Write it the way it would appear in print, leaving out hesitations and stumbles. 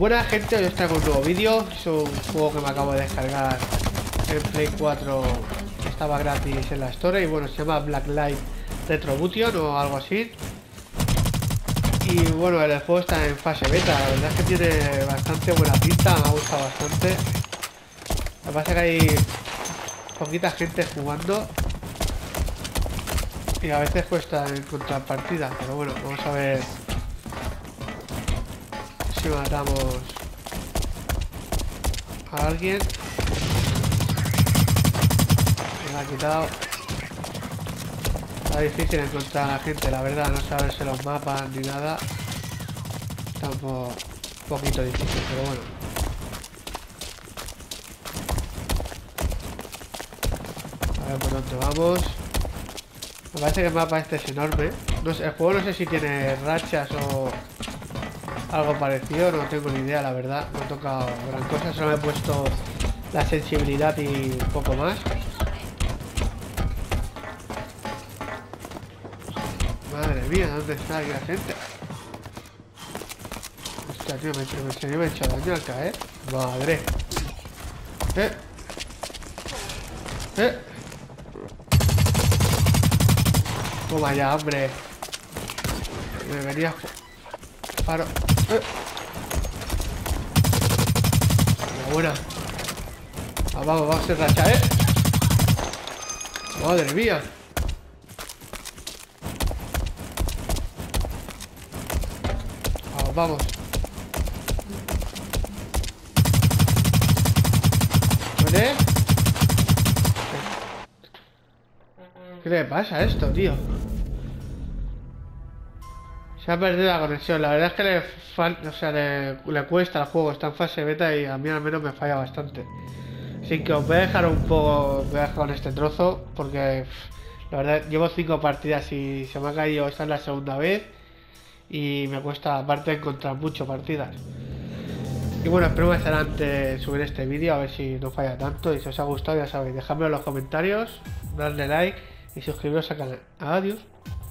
Buena gente, hoy os traigo un nuevo vídeo. Es un juego que me acabo de descargar en Play 4. Estaba gratis en la Store y bueno, se llama Blacklight Retribution o algo así. Y bueno, el juego está en fase beta. La verdad es que tiene bastante buena pinta, me ha gustado bastante. Lo que pasa es que hay poquita gente jugando y a veces cuesta encontrar partidas, pero bueno, vamos a ver si matamos a alguien. Me ha quitado. Está difícil encontrar a la gente, la verdad, no saberse los mapas ni nada. Está un poquito difícil, pero bueno. A ver por dónde vamos. Me parece que el mapa este es enorme. No sé, el juego no sé si tiene rachas o algo parecido, no tengo ni idea, la verdad. No he tocado gran cosa, solo me he puesto la sensibilidad y un poco más. Madre mía, ¿dónde está aquí la gente? Hostia, tío, me he hecho daño al caer. Madre. Toma ya, hombre. Me venía paro. Buena. Vamos a hacer racha, Madre mía. Vamos. ¿Vale? ¿Qué le pasa a esto, tío? Se ha perdido la conexión. La verdad es que le cuesta al juego. Está en fase beta y a mí al menos me falla bastante. Así que os voy a dejar un poco. Voy a dejar con este trozo porque la verdad llevo 5 partidas y se me ha caído. Esta es la segunda vez. Y me cuesta aparte encontrar muchas partidas. Y bueno, espero más adelante subir este vídeo a ver si no falla tanto. Y si os ha gustado ya sabéis, dejadmelo en los comentarios, darle like y suscribiros al canal. Adiós.